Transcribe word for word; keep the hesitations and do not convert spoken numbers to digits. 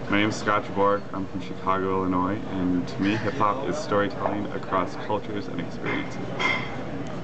My name is Scott Jaburek. I'm from Chicago, Illinois, and to me, hip-hop is storytelling across cultures and experiences.